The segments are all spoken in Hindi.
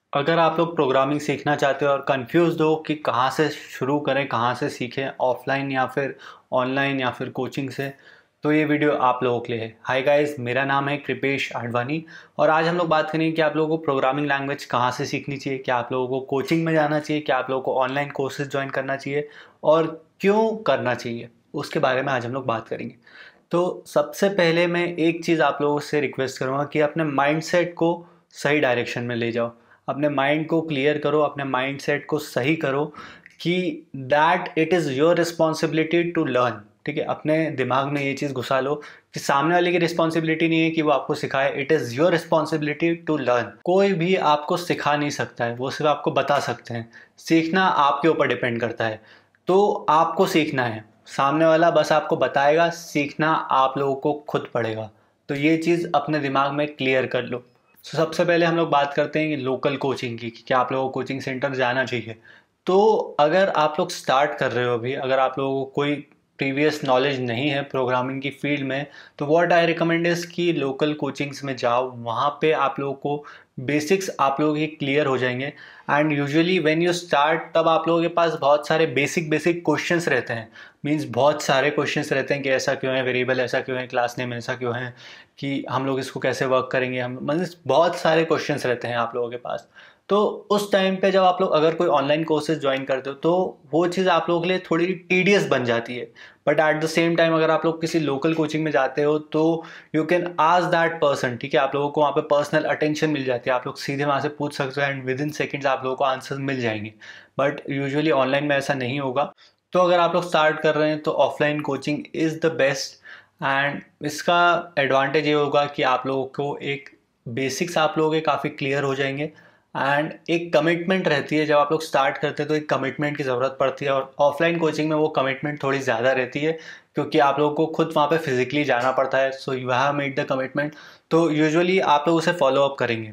अगर आप लोग प्रोग्रामिंग सीखना चाहते हो और कंफ्यूज हो कि कहाँ से शुरू करें, कहाँ से सीखें, ऑफलाइन या फिर ऑनलाइन या फिर कोचिंग से, तो ये वीडियो आप लोगों के लिए है। हाय गाइस, मेरा नाम है कृपेश आडवाणी और आज हम लोग बात करेंगे कि आप लोगों को प्रोग्रामिंग लैंग्वेज कहाँ से सीखनी चाहिए, क्या आप लोगों को कोचिंग में जाना चाहिए, क्या आप लोगों को ऑनलाइन कोर्सेज ज्वाइन करना चाहिए और क्यों करना चाहिए, उसके बारे में आज हम लोग बात करेंगे। तो सबसे पहले मैं एक चीज़ आप लोगों से रिक्वेस्ट करूँगा कि अपने माइंडसेट को सही डायरेक्शन में ले जाओ। अपने माइंड को क्लियर करो, अपने माइंडसेट को सही करो कि that it is your responsibility to learn. ठीक है, अपने दिमाग में ये चीज़ घुसा लो कि सामने वाले की रिस्पॉन्सिबिलिटी नहीं है कि वो आपको सिखाए, it is your responsibility to learn. कोई भी आपको सिखा नहीं सकता है, वो सिर्फ आपको बता सकते हैं। सीखना आपके ऊपर डिपेंड करता है, तो आपको सीखना है। सामने वाला बस आपको बताएगा, सीखना आप लोगों को खुद पड़ेगा। तो ये चीज़ अपने दिमाग में क्लियर कर लो। सबसे पहले हम लोग बात करते हैं लोकल कोचिंग की कि क्या आप लोगों को कोचिंग सेंटर जाना चाहिए। तो अगर आप लोग स्टार्ट कर रहे हो अभी, अगर आप लोगों को कोई प्रीवियस नॉलेज नहीं है प्रोग्रामिंग की फील्ड में, तो व्हाट आई रिकमेंड इज़ कि लोकल कोचिंग्स में जाओ। वहाँ पे आप लोगों को बेसिक्स आप लोगों के क्लियर हो जाएंगे। And usually when you start, तब आप लोगों के पास बहुत सारे बेसिक बेसिक क्वेश्चंस रहते हैं। मींस बहुत सारे क्वेश्चंस रहते हैं कि ऐसा क्यों है, वेरिएबल ऐसा क्यों है, क्लास नेम ऐसा क्यों है, कि हम लोग इसको कैसे वर्क करेंगे। हम मतलब बहुत सारे क्वेश्चंस रहते हैं आप लोगों के पास। तो उस टाइम पे जब आप लोग अगर कोई ऑनलाइन कोर्सेज ज्वाइन करते हो, तो वो चीज़ आप लोगों के लिए थोड़ी टीडियस बन जाती है। But at the same time अगर आप लोग किसी लोकल कोचिंग में जाते हो, तो you can ask that person. ठीक है, आप लोगों को वहाँ पे पर्सनल अटेंशन मिल जाती है, आप लोग सीधे वहाँ से पूछ सकते हो एंड विद इन सेकेंड्स आप लोगों को आंसर मिल जाएंगे। बट यूजुअली ऑनलाइन में ऐसा नहीं होगा। तो अगर आप लोग स्टार्ट कर रहे हैं तो offline coaching is the best. And इसका एडवांटेज ये होगा कि आप लोगों को एक बेसिक्स आप लोगों के काफ़ी क्लियर हो जाएंगे। एंड एक कमिटमेंट रहती है, जब आप लोग स्टार्ट करते हैं तो एक कमिटमेंट की ज़रूरत पड़ती है, और ऑफलाइन कोचिंग में वो कमिटमेंट थोड़ी ज़्यादा रहती है क्योंकि आप लोगों को खुद वहाँ पे फिजिकली जाना पड़ता है। So you have made the commitment. तो यूजुअली आप लोग उसे फॉलो अप करेंगे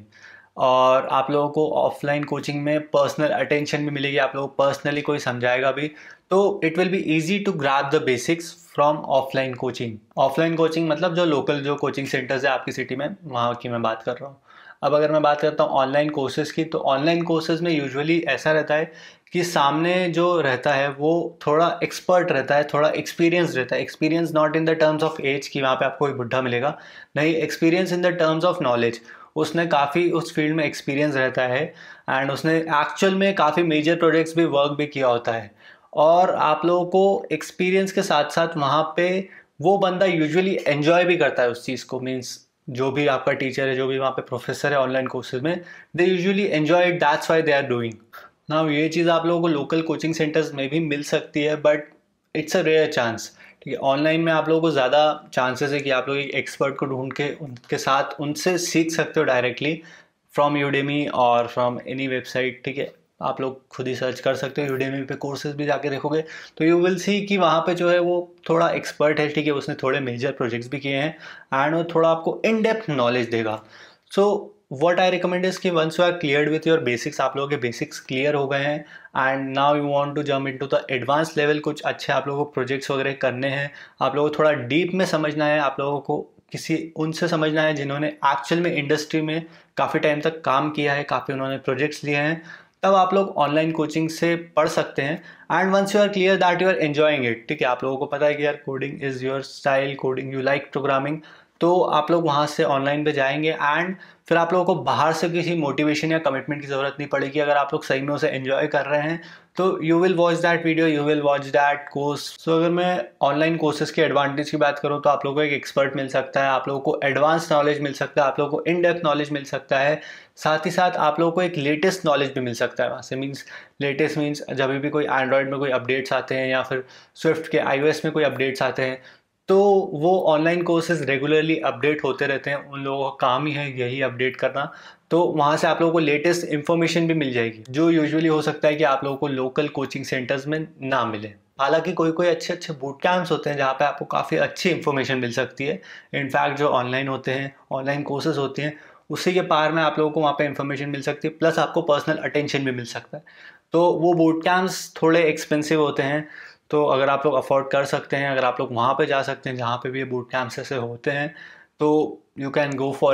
और आप लोगों को ऑफलाइन कोचिंग में पर्सनल अटेंशन भी मिलेगी, आप लोगों को पर्सनली कोई समझाएगा भी। तो it will be easy to grab the basics from offline coaching. Offline coaching मतलब जो लोकल जो कोचिंग सेंटर्स है आपकी सिटी में, वहाँ की मैं बात कर रहा हूँ। अब अगर मैं बात करता हूँ ऑनलाइन कोर्सेज़ की, तो ऑनलाइन कोर्सेज़ में यूजुअली ऐसा रहता है कि सामने जो रहता है वो थोड़ा एक्सपर्ट रहता है, थोड़ा एक्सपीरियंस रहता है। Experience not in the terms of age कि वहाँ पे आपको कोई बुढ़ा मिलेगा, नहीं, experience in the terms of knowledge. उसने काफ़ी उस फील्ड में एक्सपीरियंस रहता है एंड उसने एक्चुअल में काफ़ी मेजर प्रोजेक्ट्स भी वर्क भी किया होता है। और आप लोगों को एक्सपीरियंस के साथ साथ वहाँ पे वो बंदा यूजुअली एन्जॉय भी करता है उस चीज़ को। मीन्स जो भी आपका टीचर है, जो भी वहाँ पे प्रोफेसर है ऑनलाइन कोर्सेज में, they usually enjoy it, that's why they are doing. Now ये चीज़ आप लोगों को लोकल कोचिंग सेंटर्स में भी मिल सकती है, but it's a rare chance. ठीक है, ऑनलाइन में आप लोगों को ज़्यादा चांसेस है कि आप लोग एक एक्सपर्ट को ढूंढ के उनके साथ उनसे सीख सकते हो डायरेक्टली फ्रॉम यूडेमी और फ्रॉम एनी वेबसाइट। ठीक है, आप लोग खुद ही सर्च कर सकते हो, यूडेमी पे कोर्सेज भी जाके देखोगे तो यू विल सी कि वहाँ पे जो है वो थोड़ा एक्सपर्ट है। ठीक है, उसने थोड़े मेजर प्रोजेक्ट्स भी किए हैं एंड वो थोड़ा आपको इन डेप्थ नॉलेज देगा। So what I recommend is कि once you are cleared with your basics, आप लोगों के बेसिक्स क्लियर हो गए हैं and now you want to jump into the advance level, कुछ अच्छे आप लोगों को प्रोजेक्ट्स वगैरह करने हैं, आप लोगों को थोड़ा डीप में समझना है, आप लोगों को किसी उनसे समझना है जिन्होंने एक्चुअल में इंडस्ट्री में काफ़ी टाइम तक काम किया है, काफ़ी उन्होंने प्रोजेक्ट्स लिए हैं, तब आप लोग ऑनलाइन कोचिंग से पढ़ सकते हैं। And once you are clear that you are enjoying it, ठीक है, आप लोगों को पता है कि यार coding is your style, coding you like programming, तो आप लोग वहाँ से ऑनलाइन पे जाएंगे एंड फिर आप लोगों को बाहर से किसी मोटिवेशन या कमिटमेंट की ज़रूरत नहीं पड़ेगी। अगर आप लोग सही में उसे एंजॉय कर रहे हैं तो you will watch that video, you will watch that course. So अगर मैं ऑनलाइन कोर्सेज के एडवांटेज की बात करूँ तो आप लोगों को एक एक्सपर्ट मिल सकता है, आप लोगों को एडवांस नॉलेज मिल सकता है, आप लोगों को इन डेप्थ नॉलेज मिल सकता है, साथ ही साथ आप लोगों को एक लेटेस्ट नॉलेज भी मिल सकता है वहाँ से। मीन्स लेटेस्ट मीन्स जब भी कोई एंड्रॉयड में कोई अपडेट्स आते हैं या फिर स्विफ्ट के iOS में कोई अपडेट्स आते हैं, तो वो ऑनलाइन कोर्सेज रेगुलरली अपडेट होते रहते हैं, उन लोगों का काम ही है यही अपडेट करना। तो वहाँ से आप लोगों को लेटेस्ट इन्फॉर्मेशन भी मिल जाएगी, जो यूजुअली हो सकता है कि आप लोगों को लोकल कोचिंग सेंटर्स में ना मिले। हालांकि कोई कोई अच्छे अच्छे बूट कैंप्स होते हैं जहाँ पे आपको काफ़ी अच्छी इन्फॉर्मेशन मिल सकती है। इनफैक्ट जो ऑनलाइन होते हैं, ऑनलाइन कोर्सेज होते हैं, उसी के पार में आप लोगों को वहाँ पे इन्फॉर्मेशन मिल सकती है, प्लस आपको पर्सनल अटेंशन भी मिल सकता है। तो वो बूट कैंप्स थोड़े एक्सपेंसिव होते हैं, तो अगर आप लोग अफोर्ड कर सकते हैं, अगर आप लोग वहाँ पे जा सकते हैं जहाँ पे भी ये बूट कैंप्स ऐसे होते हैं, तो you can go for it.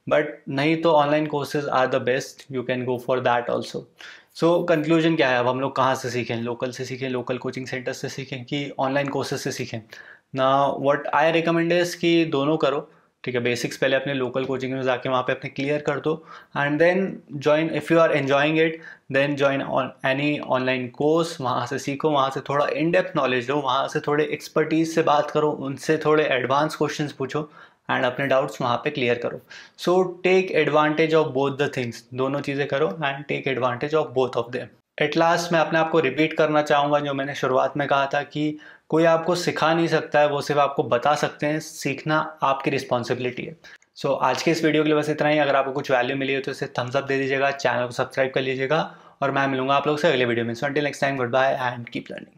But नहीं तो online courses are the best, you can go for that also. So conclusion क्या है, अब हम लोग कहाँ से सीखें, लोकल से सीखें, लोकल कोचिंग सेंटर से सीखें कि ऑनलाइन कोर्सेज से सीखें ना। व्हाट आई रिकमेंड इज़ कि दोनों करो, ठीक है। बेसिक्स पहले अपने लोकल कोचिंग में जाके वहाँ पे अपने क्लियर कर दो, and then join, if you are enjoying it then join on any online course, वहाँ से सीखो, वहाँ से थोड़ा इन डेप्थ नॉलेज लो, वहाँ से थोड़े एक्सपर्टीज से बात करो, उनसे थोड़े एडवांस क्वेश्चंस पूछो एंड अपने डाउट्स वहाँ पे क्लियर करो। So take advantage of both the things, दोनों चीज़ें करो and take advantage of both of them. At last मैं अपने आप को रिपीट करना चाहूँगा जो मैंने शुरुआत में कहा था कि कोई आपको सिखा नहीं सकता है, वो सिर्फ आपको बता सकते हैं, सीखना आपकी रिस्पॉन्सिबिलिटी है। सो आज के इस वीडियो के लिए बस इतना ही। अगर आपको कुछ वैल्यू मिली हो तो इसे थम्स अप दे दीजिएगा, चैनल को सब्सक्राइब कर लीजिएगा, और मैं मिलूंगा आप लोग से अगले वीडियो में। So until next time, good bye and keep learning.